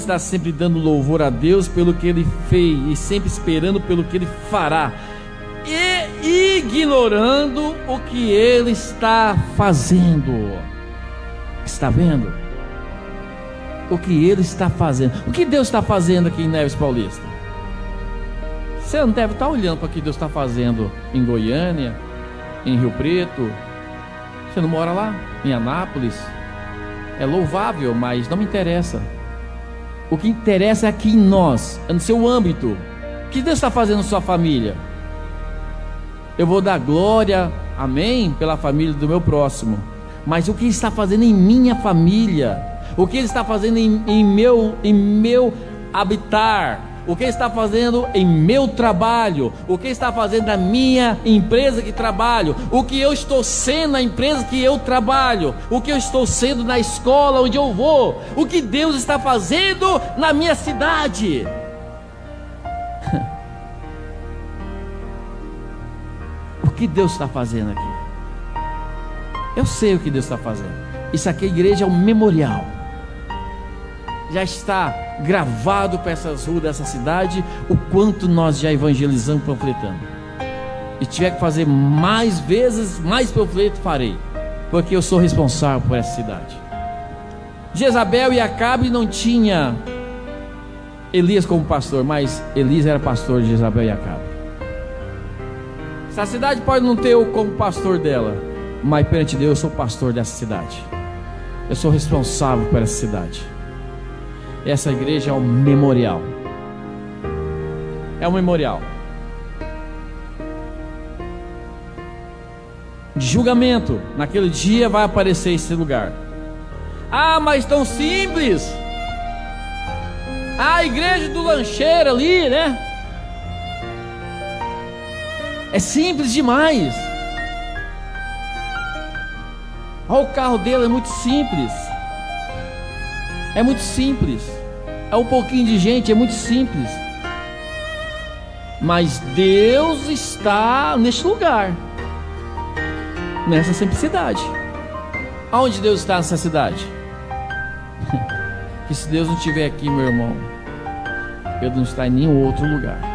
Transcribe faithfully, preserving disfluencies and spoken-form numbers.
está sempre dando louvor a Deus pelo que Ele fez e sempre esperando pelo que Ele fará, e ignorando o que Ele está fazendo. Está vendo? O que Ele está fazendo. O que Deus está fazendo aqui em Neves Paulista? Você não deve estar olhando para o que Deus está fazendo em Goiânia, em Rio Preto. Você não mora lá? Em Anápolis? É louvável, mas não me interessa. O que interessa é aqui em nós, é no seu âmbito. O que Deus está fazendo na sua família? Eu vou dar glória, amém, pela família do meu próximo, mas o que Ele está fazendo em minha família? O que Ele está fazendo em, em, meu, em meu habitar? O que Ele está fazendo em meu trabalho? O que Ele está fazendo na minha empresa que trabalho? O que eu estou sendo na empresa que eu trabalho? O que eu estou sendo na escola onde eu vou? O que Deus está fazendo na minha cidade? O que Deus está fazendo aqui? Eu sei o que Deus está fazendo. Isso aqui, a igreja, é um memorial. Já está gravado para essas ruas dessa cidade o quanto nós já evangelizamos, panfletando. E tiver que fazer mais vezes, mais panfleto, farei, porque eu sou responsável por essa cidade. Jezabel e Acabe não tinha Elias como pastor, mas Elias era pastor de Jezabel e Acabe. Essa cidade pode não ter eu como pastor dela, mas perante Deus eu sou pastor dessa cidade. Eu sou responsável por essa cidade. Essa igreja é um memorial. É um memorial de julgamento. Naquele dia vai aparecer esse lugar. Ah, mas tão simples. Ah, a igreja do lancheiro ali, né? É simples demais. Olha, o carro dele é muito simples. É muito simples. É um pouquinho de gente, é muito simples. Mas Deus está neste lugar, nessa simplicidade. Aonde Deus está nessa cidade? Que se Deus não estiver aqui, meu irmão, Ele não está em nenhum outro lugar.